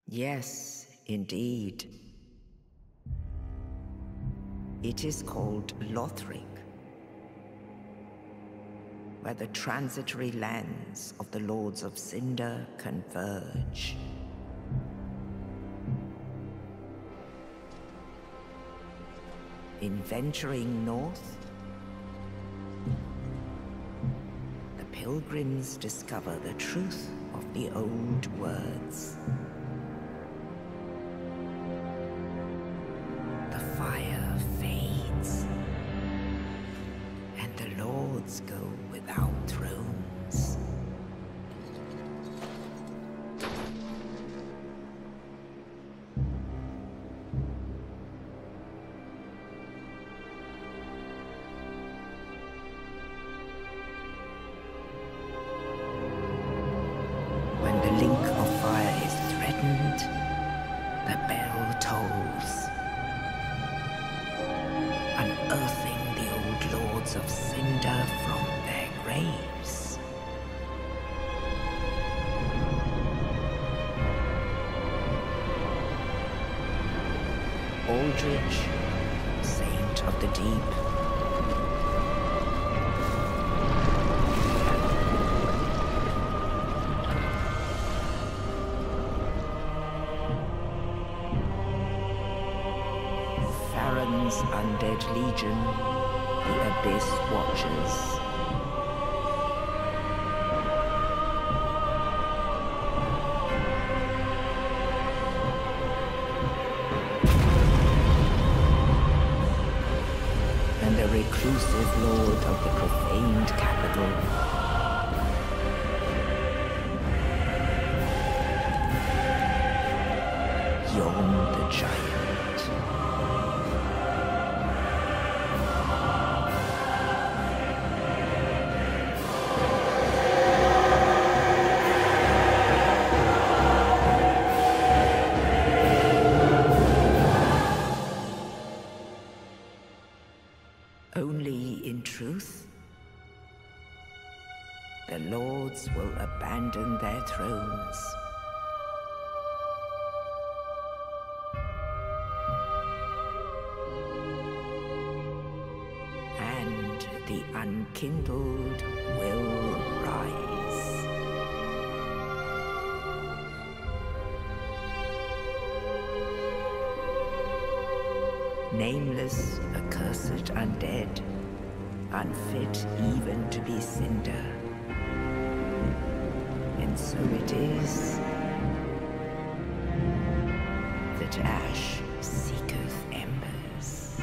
Yes, indeed. It is called Lothric, where the transitory lands of the Lords of Cinder converge. In venturing north, the pilgrims discover the truth of the old words. The fire fades, and the lords go without thrones. When the link of fire is threatened, the bell tolls, unearthing the old lords of Cinder from their graves. Aldrich, saint of the deep, Farron's undead legion, the Abyss Watchers. And the reclusive lord of the profaned capital. Yom the Giant. Only in truth, the lords will abandon their thrones. And the unkindled will rise. Nameless, accursed undead, unfit even to be Cinder. And so it is that ash seeketh embers.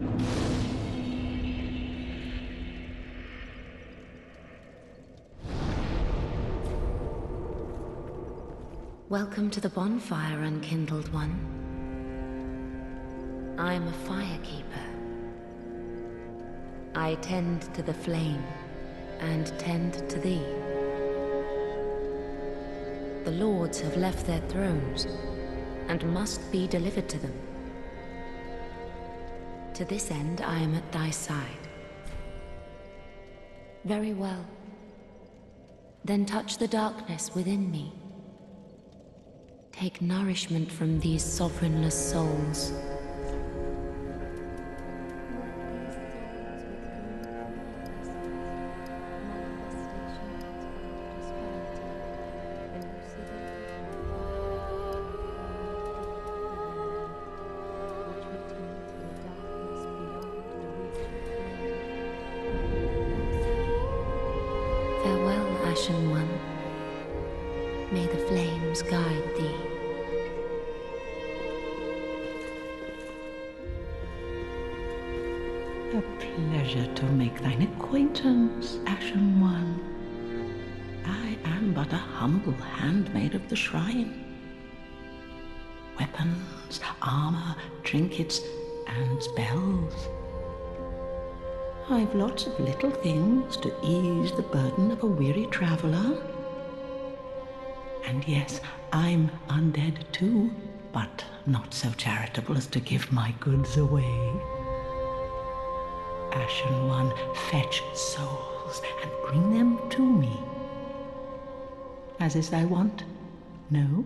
Welcome to the bonfire, unkindled one. I am a firekeeper. I tend to the flame, and tend to thee. The lords have left their thrones, and must be delivered to them. To this end, I am at thy side. Very well. Then touch the darkness within me. Take nourishment from these sovereignless souls. Farewell, Ashen One. May the flames guide thee. A pleasure to make thine acquaintance, Ashen One. I am but a humble handmaid of the shrine. Weapons, armor, trinkets, and spells. I've lots of little things to ease the burden of a weary traveler. And yes, I'm undead too, but not so charitable as to give my goods away. Ashen One, fetch souls and bring them to me. As is thy wont? No?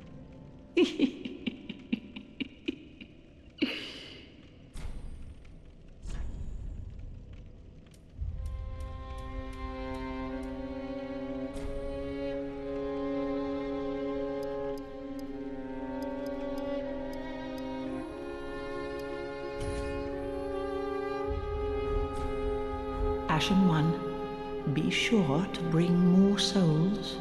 Ashen One, be sure to bring more souls.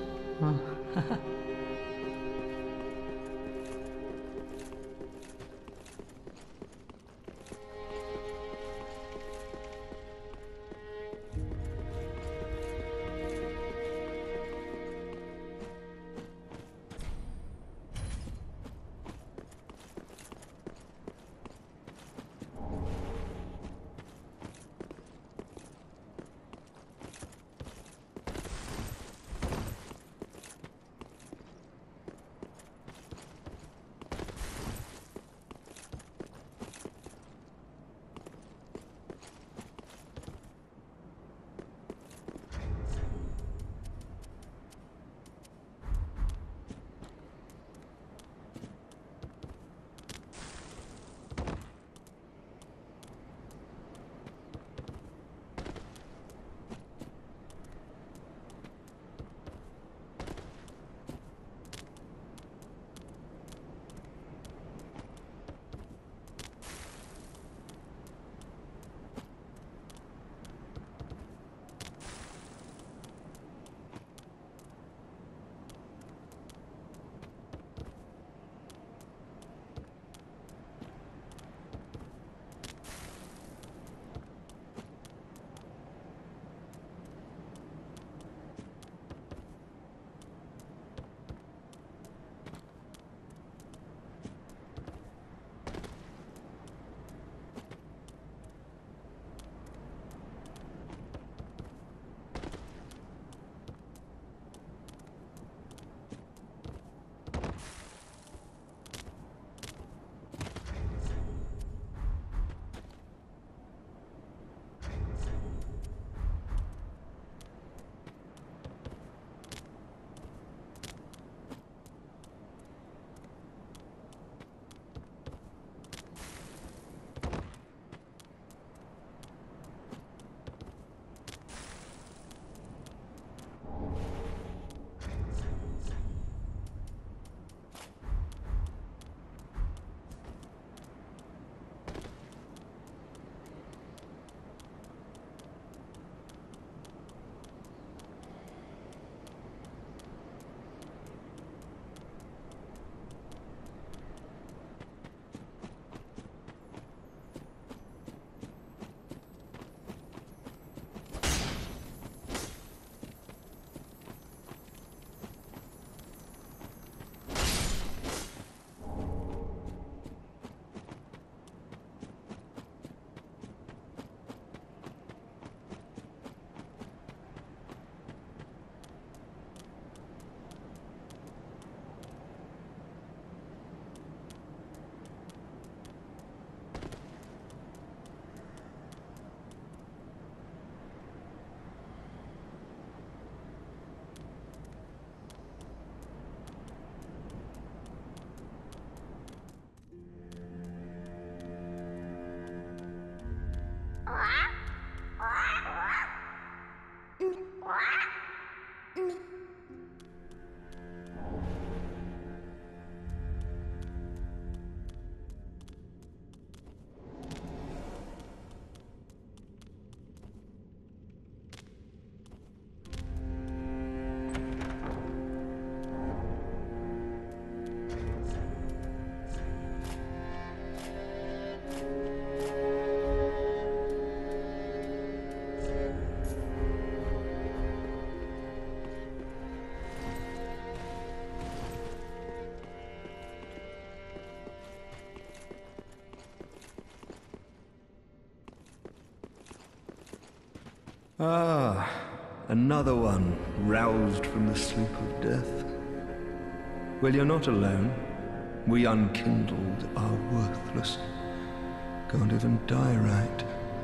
Ah, another one roused from the sleep of death. Well, you're not alone. We unkindled are worthless. Can't even die right.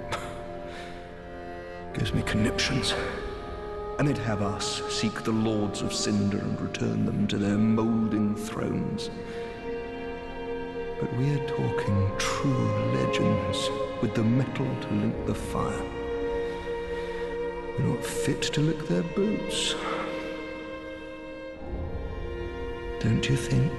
Gives me conniptions. And they'd have us seek the Lords of Cinder and return them to their moulding thrones. But we're talking true legends with the metal to link the fire. We're not fit to lick their boots. Don't you think?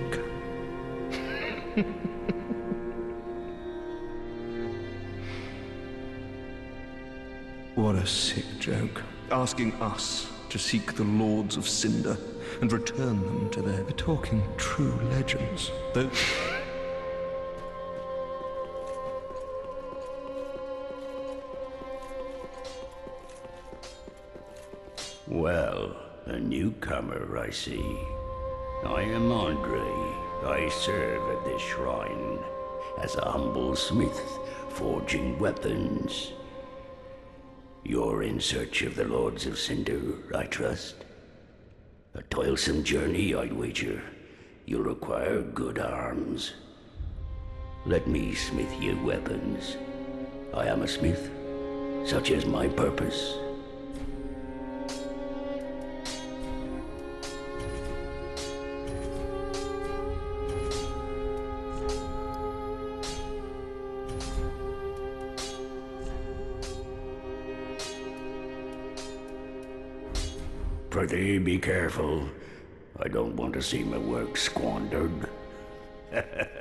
What a sick joke. Asking us to seek the Lords of Cinder and return them to their... We're talking true legends. Though... Well, a newcomer, I see. I am Andre. I serve at this shrine as a humble smith, forging weapons. You're in search of the Lords of Cinder, I trust? A toilsome journey, I'd wager. You'll require good arms. Let me smith you weapons. I am a smith, such is my purpose. Prithee, be careful. I don't want to see my work squandered.